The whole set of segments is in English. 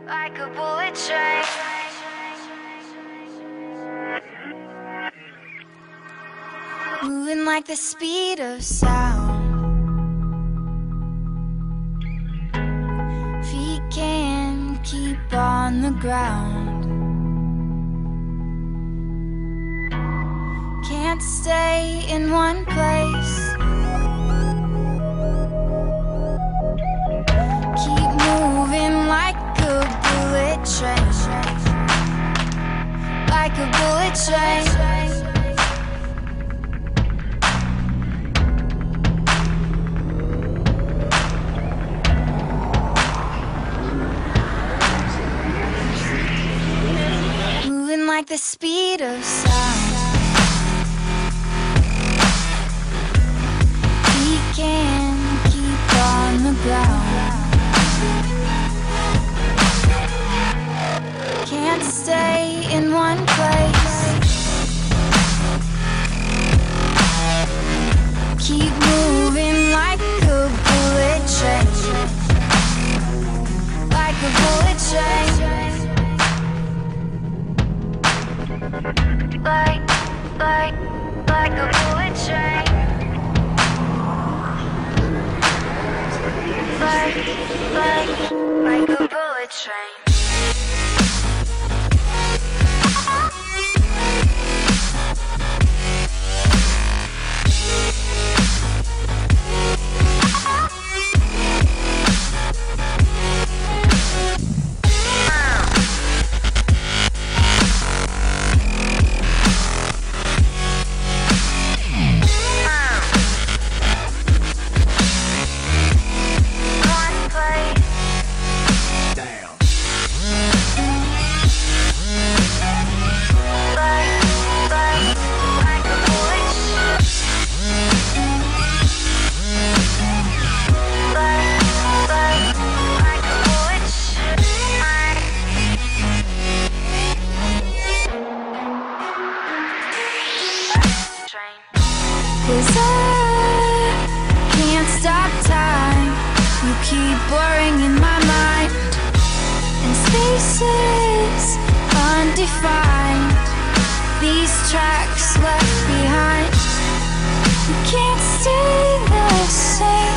like a bullet train. Moving like the speed of sound. Feet can't keep on the ground. Can't stay in one place. Keep moving like a bullet train. Like a bullet train. Like the speed of sound. We can keep on the ground. Can't stay in one place. Keep moving like a bullet train. Like a bullet train. Like a bullet train. Like a bullet train. Cause I can't stop time. You keep blurring in my mind, and spaces undefined. These tracks left behind. You can't stay the same.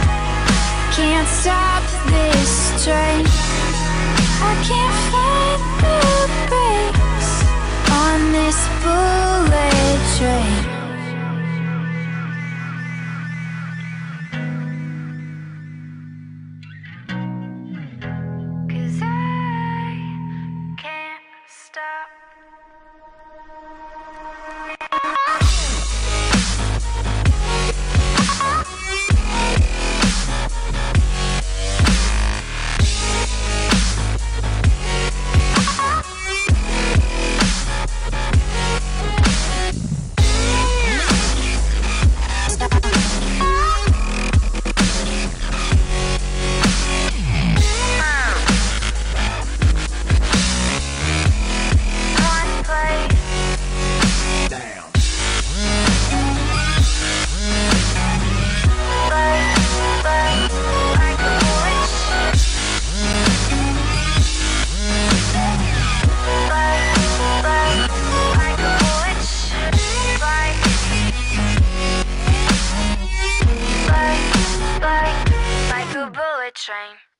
Can't stop this train. I can't find the brakes on this bullet train. Like a bullet train.